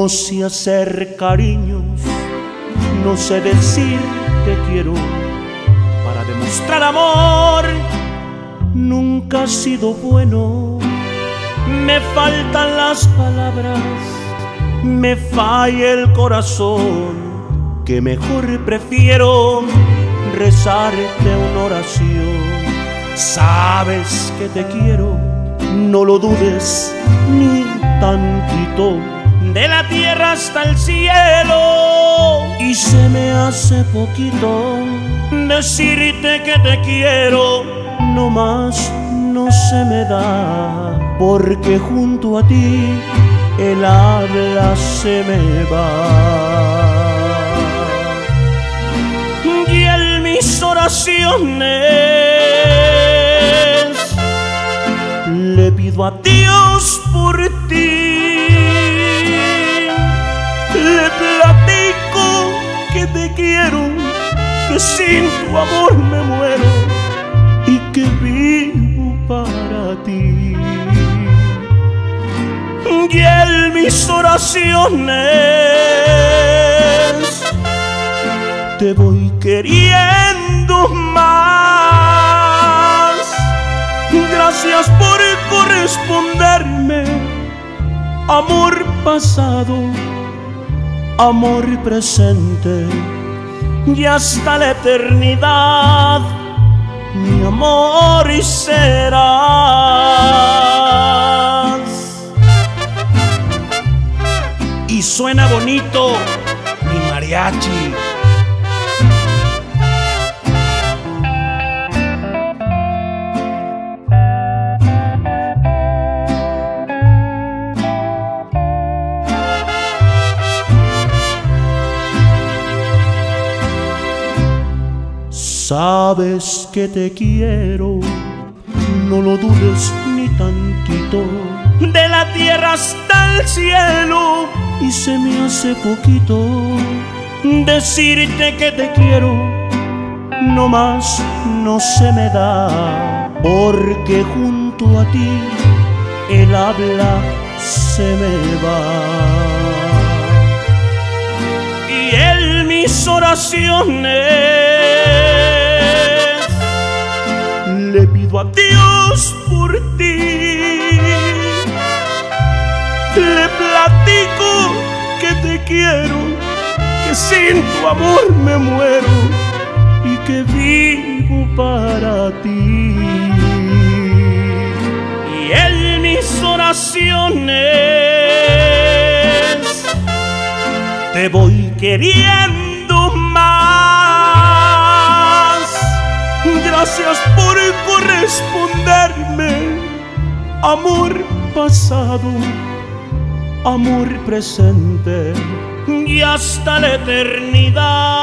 sé hacer cariños, no sé decir te quiero. Para demostrar amor nunca he sido bueno. Me faltan las palabras, me falla el corazón, que mejor prefiero rezarte una oración. Sabes que te quiero, no lo dudes ni tantito. De la tierra hasta el cielo, y se me hace poquito decirte que te quiero. No más no se me da, porque junto a ti el habla se me va. Y en mis oraciones le pido a Dios por ti, le platico que te quiero, que sin tu amor me muero y que vivo para ti. Y en mis oraciones te voy queriendo más. Gracias por corresponderme, amor pasado, amor presente y hasta la eternidad, mi amor y serás. Y suena bonito mi mariachi. Sabes que te quiero, no lo dudes ni tantito. De la tierra hasta el cielo, y se me hace poquito decirte que te quiero. No más no se me da, porque junto a ti el habla se me va. Y en mis oraciones le pido a Dios por ti, le platico que te quiero, que sin tu amor me muero y que vivo para ti. Y en mis oraciones te voy queriendo más. Gracias por corresponderme, amor pasado, amor presente y hasta la eternidad.